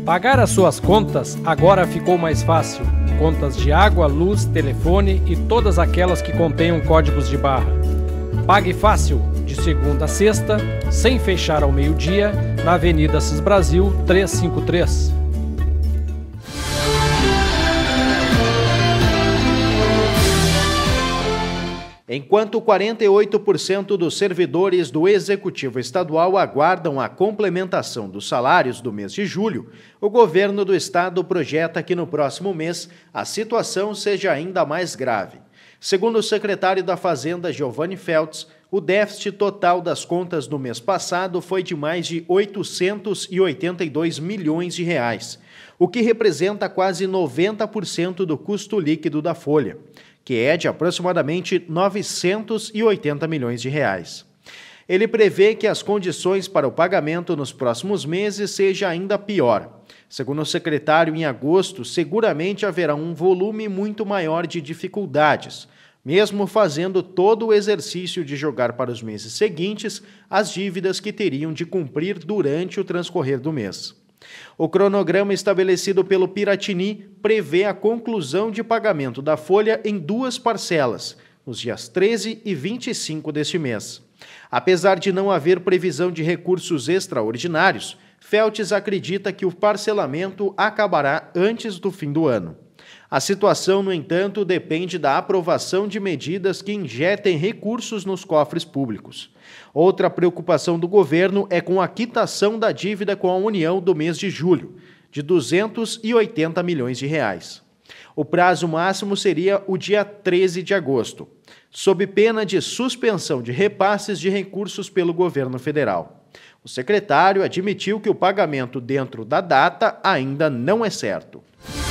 Pagar as suas contas agora ficou mais fácil. Contas de água, luz, telefone e todas aquelas que contenham códigos de barra. Pague fácil, de segunda a sexta, sem fechar ao meio-dia, na Avenida Assis Brasil 353. Enquanto 48% dos servidores do Executivo Estadual aguardam a complementação dos salários do mês de julho, o governo do estado projeta que no próximo mês a situação seja ainda mais grave. Segundo o secretário da Fazenda, Giovanni Feltz, o déficit total das contas do mês passado foi de mais de 882 milhões de reais, o que representa quase 90% do custo líquido da folha, que é de aproximadamente 980 milhões de reais. Ele prevê que as condições para o pagamento nos próximos meses seja ainda pior. Segundo o secretário, em agosto, seguramente haverá um volume muito maior de dificuldades, mesmo fazendo todo o exercício de jogar para os meses seguintes as dívidas que teriam de cumprir durante o transcorrer do mês. O cronograma estabelecido pelo Piratini prevê a conclusão de pagamento da folha em duas parcelas, nos dias 13 e 25 deste mês. Apesar de não haver previsão de recursos extraordinários, Feltz acredita que o parcelamento acabará antes do fim do ano. A situação, no entanto, depende da aprovação de medidas que injetem recursos nos cofres públicos. Outra preocupação do governo é com a quitação da dívida com a União do mês de julho, de 280 milhões de reais. O prazo máximo seria o dia 13 de agosto, sob pena de suspensão de repasses de recursos pelo governo federal. O secretário admitiu que o pagamento dentro da data ainda não é certo.